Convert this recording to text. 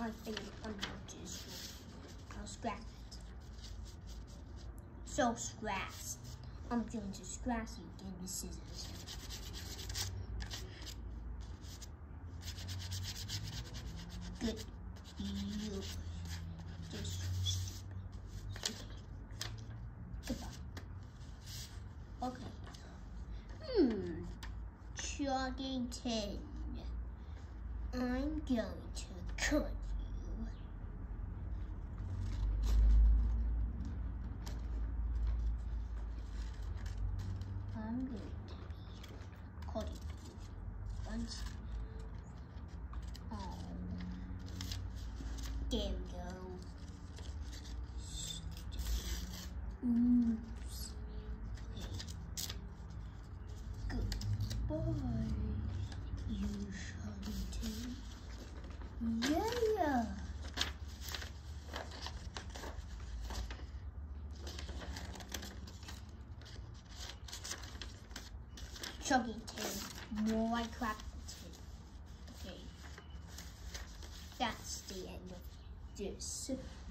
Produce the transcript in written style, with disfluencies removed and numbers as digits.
I think I'm going to I'll scratch it. So scratch. I'm going to scratch you. Give me scissors. Good. You just stupid. Okay. Goodbye. Okay. Chuggington. I'm going to cut you. I'm going to cut you once. There we go. Oops. Okay. Goodbye, you Chuggington. Yeah. Chuggington, more like Clapperton. Okay. That's the end of this.